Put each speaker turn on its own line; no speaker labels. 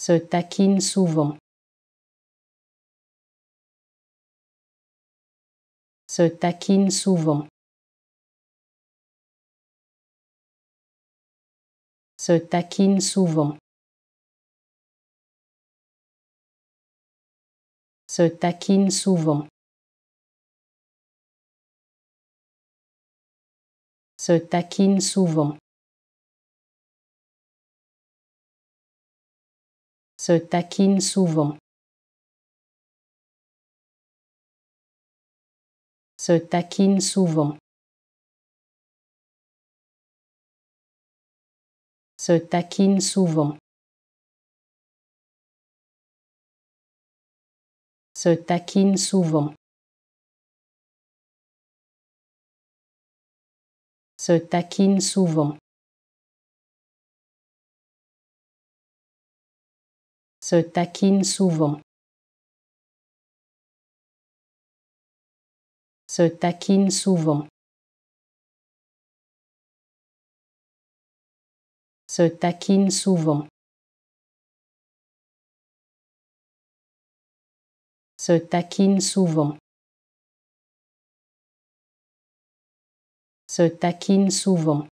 Se taquine souvent. Se taquine souvent. Se taquine souvent. Se taquine souvent. Se taquine souvent. Se taquine souvent. Se taquine souvent. Se taquine souvent. Se taquine souvent. Se taquine souvent. Se taquine souvent. Se taquine souvent. Se taquine souvent. Se taquine souvent. Se taquine souvent.